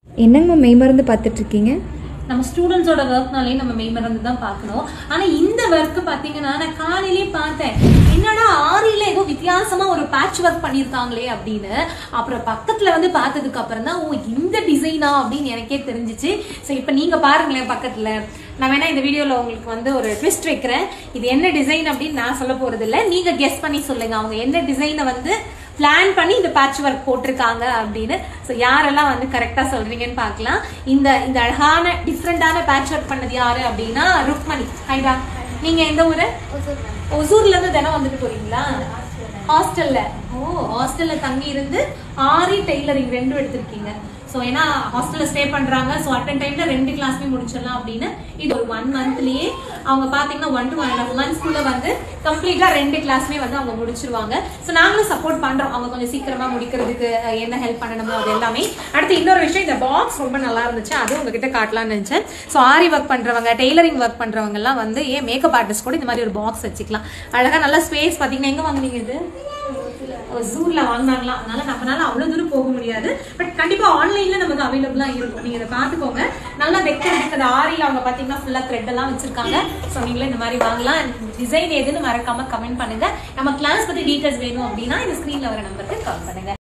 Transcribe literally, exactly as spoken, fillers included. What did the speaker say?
என்னங்க மெய் மருந்து பார்த்துட்டு இருக்கீங்க? நம்ம ஸ்டூடெண்ட்ஸோட ஒர்க்னாலே நம்ம மெய் மருந்து தான் பார்க்கணும். ஆனா இந்த ஒர்க் பாத்தீங்கன்னா நான் காலையிலேயே பார்த்தேன், என்னடா ஆரியில ஏதோ வித்தியாசமா ஒரு பேட்ச் ஒர்க் பண்ணிருக்காங்களே அப்படின்னு. அப்புறம் பக்கத்துல வந்து பார்த்ததுக்கு அப்புறம் தான் ஓ இந்த டிசைனா அப்படின்னு எனக்கே தெரிஞ்சிச்சு. ஸோ இப்போ நீங்க பாருங்களேன் பக்கத்துல. நான் வேணா இந்த வீடியோல உங்களுக்கு வந்து ஒரு ட்விஸ்ட் வைக்கிறேன். இது என்ன டிசைன் அப்படின்னு நான் சொல்ல போறது இல்லை, நீங்க கெஸ் பண்ணி சொல்லுங்க அவங்க என்ன டிசைனை வந்து பிளான் பண்ணி இந்த பேட்ச் ஒர்க் போட்டிருக்காங்க அப்படின்னு. ஸோ யாரெல்லாம் வந்து கரெக்டா சொல்றீங்கன்னு பார்க்கலாம். இந்த இந்த அழகான டிஃப்ரெண்டான பேட்ச் ஒர்க் பண்ணது யாரு அப்படின்னா ருக்மணி. ஹைடா, நீங்க எந்த ஊரு? ஒசூர்ல இருந்து தினம் வந்துட்டு போறீங்களா? ஹாஸ்டல்ல? ஓ, ஹாஸ்டல்ல தங்கி இருந்து ஆரி டெய்லரிங் ரெண்டும் எடுத்திருக்கீங்க. ஸோ ஏன்னா ஹாஸ்டல்ல ஸ்டே பண்றாங்க, ஸோ அட்டன் டைம்ல ரெண்டு கிளாஸ்மே முடிச்சிடலாம் அப்படின்னு இது ஒரு ஒன் மந்த்லயே அவங்க பாத்தீங்கன்னா one to one and half மந்த்ஸ்க்குள்ள வந்து கம்ப்ளீட்டா ரெண்டு கிளாஸ்மே வந்து அவங்க முடிச்சிருவாங்க. ஸோ நாங்களும் சப்போர்ட் பண்றோம் அவங்க கொஞ்சம் சீக்கிரமா முடிக்கிறதுக்கு என்ன ஹெல்ப் பண்ணணுமோ அது எல்லாமே. அடுத்து இன்னொரு விஷயம், இந்த பாக்ஸ் ரொம்ப நல்லா இருந்துச்சு, அது உங்ககிட்ட காட்டலாம்னு நினைச்சேன். ஸோ ஆரி ஒர்க் பண்றவங்க, டெய்லரிங் ஒர்க் பண்றவங்க எல்லாம் வந்து ஏன் மேக்கப் ஆர்டிஸ்ட் கூட இந்த மாதிரி ஒரு பாக்ஸ் வச்சுக்கலாம். அழகா நல்ல ஸ்பேஸ். பாத்தீங்கன்னா எங்க வாங்குனீங்க இது? ஜூர்ல வாங்கினாங்களாம். அதனால நம்மளால அவ்வளவு தூரம் போக முடியாது, பட் கண்டிப்பா ஆன்லைன்ல நமக்கு அவைலபிளா இருக்கும். நீங்க இதை பாத்துக்கோங்க. நல்லா வைக்கிறதுக்கு அந்த ஆரியில அவங்க பாத்தீங்கன்னா ஃபுல்லா த்ரெட் எல்லாம் வச்சிருக்காங்க. ஸோ நீங்களும் இந்த மாதிரி வாங்கலாம். டிசைன் எதுன்னு மறக்காம கமெண்ட் பண்ணுங்க. நம்ம கிளாஸ் பத்தி டீடைல்ஸ் வேணும் அப்படின்னா இந்த ஸ்கிரீன்ல வர நம்பருக்கு கால் பண்ணுங்க.